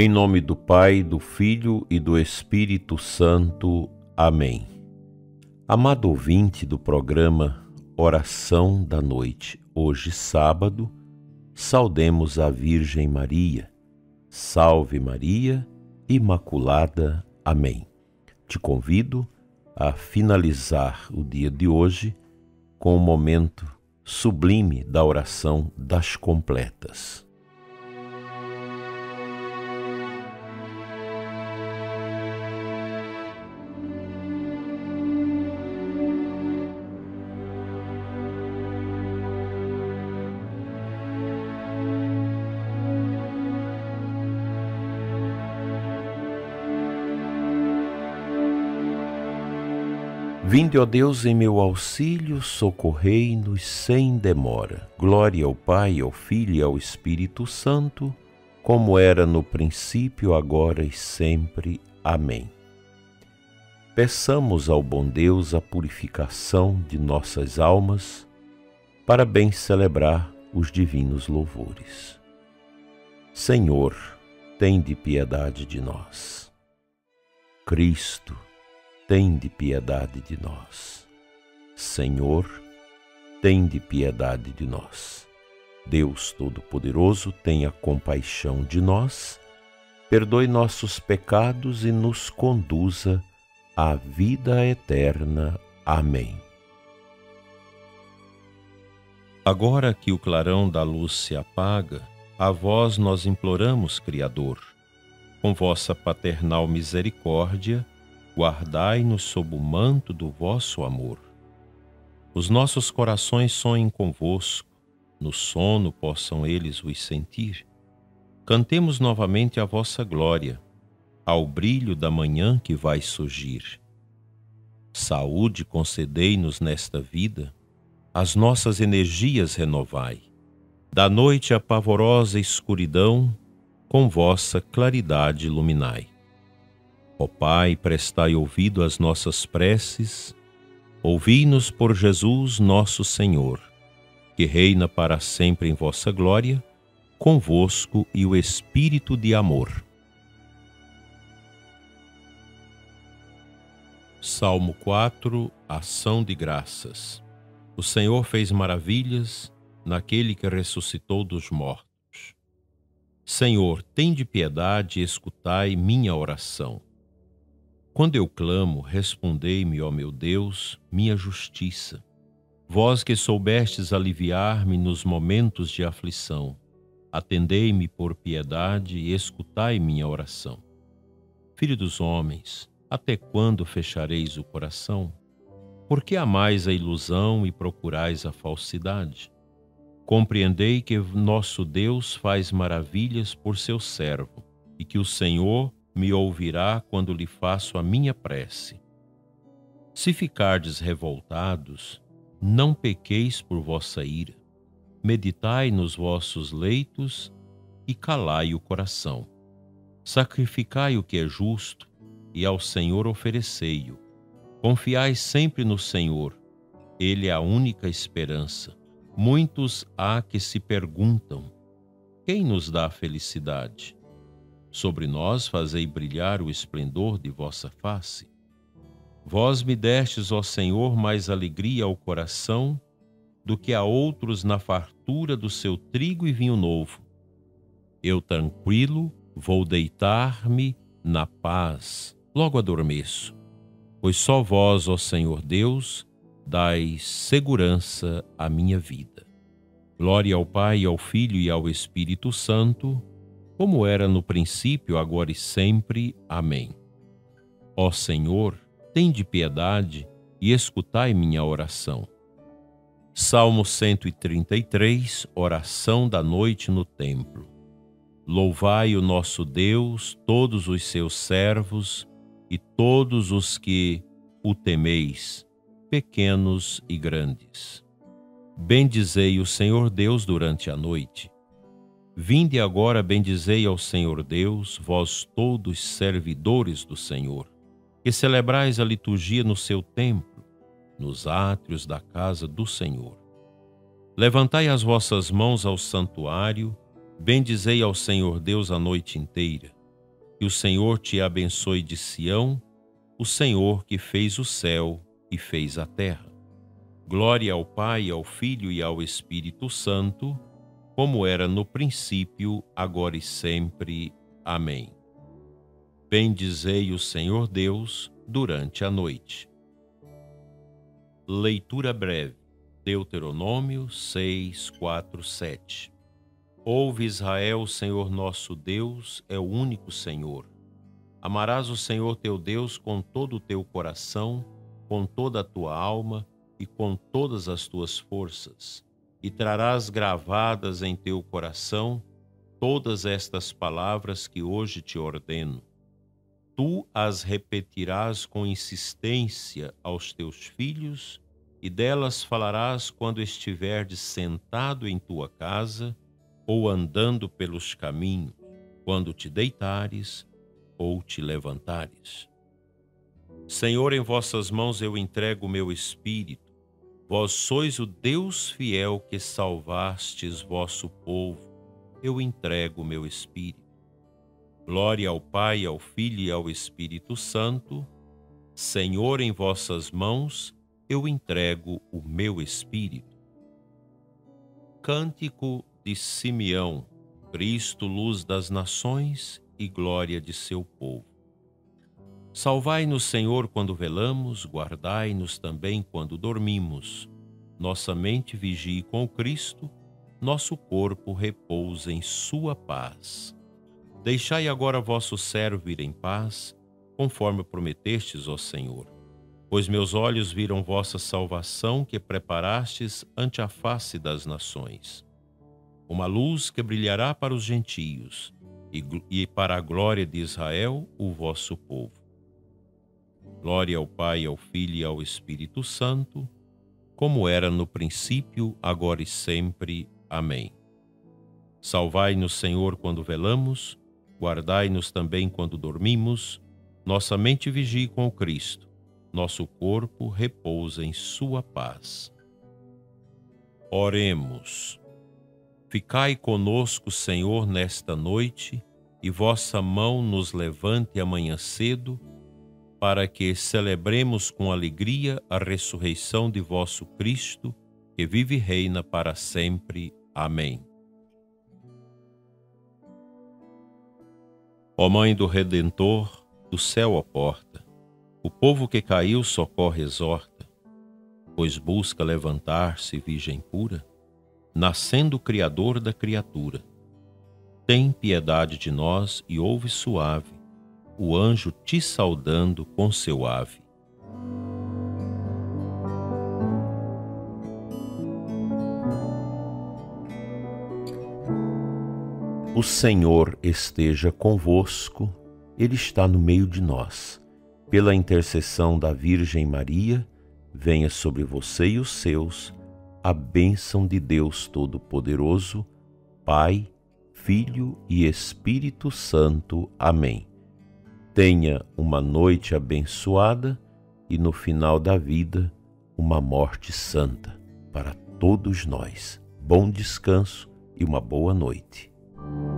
Em nome do Pai, do Filho e do Espírito Santo. Amém. Amado ouvinte do programa Oração da Noite, hoje sábado, saudemos a Virgem Maria. Salve Maria, Imaculada. Amém. Te convido a finalizar o dia de hoje com um momento sublime da oração das completas. Vinde, ó Deus, em meu auxílio, socorrei-nos sem demora. Glória ao Pai, ao Filho e ao Espírito Santo, como era no princípio, agora e sempre. Amém. Peçamos ao bom Deus a purificação de nossas almas, para bem celebrar os divinos louvores. Senhor, tende piedade de nós. Cristo, tende piedade de nós. Senhor, tende piedade de nós. Deus Todo-Poderoso, tenha compaixão de nós, perdoe nossos pecados e nos conduza à vida eterna. Amém. Agora que o clarão da luz se apaga, a vós nós imploramos, Criador, com vossa paternal misericórdia, guardai-nos sob o manto do vosso amor. Os nossos corações sonhem convosco, no sono possam eles vos sentir. Cantemos novamente a vossa glória, ao brilho da manhã que vai surgir. Saúde concedei-nos nesta vida, as nossas energias renovai. Da noite a pavorosa escuridão, com vossa claridade iluminai. Ó Pai, prestai ouvido às nossas preces, ouvi-nos por Jesus nosso Senhor, que reina para sempre em vossa glória, convosco e o Espírito de amor. Salmo 4, Ação de Graças. O Senhor fez maravilhas naquele que ressuscitou dos mortos. Senhor, tende piedade e escutai minha oração. Quando eu clamo, respondei-me, ó meu Deus, minha justiça. Vós que soubestes aliviar-me nos momentos de aflição, atendei-me por piedade e escutai minha oração. Filho dos homens, até quando fechareis o coração? Por que amais a ilusão e procurais a falsidade? Compreendei que nosso Deus faz maravilhas por seu servo, e que o Senhor me ouvirá quando lhe faço a minha prece. Se ficardes revoltados, não pequeis por vossa ira. Meditai nos vossos leitos e calai o coração. Sacrificai o que é justo e ao Senhor oferecei-o. Confiai sempre no Senhor, Ele é a única esperança. Muitos há que se perguntam: quem nos dá a felicidade? Sobre nós fazei brilhar o esplendor de vossa face. Vós me destes, ó Senhor, mais alegria ao coração do que a outros na fartura do seu trigo e vinho novo. Eu tranquilo vou deitar-me na paz, logo adormeço, pois só vós, ó Senhor Deus, dais segurança à minha vida. Glória ao Pai, ao Filho e ao Espírito Santo, como era no princípio, agora e sempre. Amém. Ó Senhor, tende piedade e escutai minha oração. Salmo 133, Oração da noite no templo. Louvai o nosso Deus, todos os seus servos e todos os que o temeis, pequenos e grandes. Bendizei o Senhor Deus durante a noite. Vinde agora, bendizei ao Senhor Deus, vós todos servidores do Senhor, que celebrais a liturgia no seu templo, nos átrios da casa do Senhor. Levantai as vossas mãos ao santuário, bendizei ao Senhor Deus a noite inteira. Que o Senhor te abençoe de Sião, o Senhor que fez o céu e fez a terra. Glória ao Pai, ao Filho e ao Espírito Santo, como era no princípio, agora e sempre. Amém. Bendizei o Senhor Deus durante a noite. Leitura breve. Deuteronômio 6, 4, 7. Ouve, Israel, o Senhor nosso Deus é o único Senhor. Amarás o Senhor teu Deus com todo o teu coração, com toda a tua alma e com todas as tuas forças, e trarás gravadas em teu coração todas estas palavras que hoje te ordeno. Tu as repetirás com insistência aos teus filhos, e delas falarás quando estiveres sentado em tua casa, ou andando pelos caminhos, quando te deitares ou te levantares. Senhor, em vossas mãos eu entrego o meu espírito. Vós sois o Deus fiel que salvastes vosso povo. Eu entrego o meu espírito. Glória ao Pai, ao Filho e ao Espírito Santo. Senhor, em vossas mãos eu entrego o meu espírito. Cântico de Simeão, Cristo, luz das nações e glória de seu povo. Salvai-nos, Senhor, quando velamos, guardai-nos também quando dormimos. Nossa mente vigie com Cristo, nosso corpo repousa em sua paz. Deixai agora vosso servo ir em paz, conforme prometestes, ó Senhor. Pois meus olhos viram vossa salvação que preparastes ante a face das nações. Uma luz que brilhará para os gentios e para a glória de Israel, o vosso povo. Glória ao Pai, ao Filho e ao Espírito Santo, como era no princípio, agora e sempre. Amém. Salvai-nos, Senhor, quando velamos, guardai-nos também quando dormimos, nossa mente vigie com o Cristo, nosso corpo repousa em sua paz. Oremos. Ficai conosco, Senhor, nesta noite, e vossa mão nos levante amanhã cedo, para que celebremos com alegria a ressurreição de vosso Cristo, que vive e reina para sempre. Amém. Ó Mãe do Redentor, do céu a porta, o povo que caiu socorre e exorta, pois busca levantar-se virgem pura, nascendo o Criador da criatura. Tem piedade de nós e ouve suave o anjo te saudando com seu ave. O Senhor esteja convosco, Ele está no meio de nós. Pela intercessão da Virgem Maria, venha sobre você e os seus a bênção de Deus Todo-Poderoso, Pai, Filho e Espírito Santo. Amém. Tenha uma noite abençoada e no final da vida uma morte santa para todos nós. Bom descanso e uma boa noite.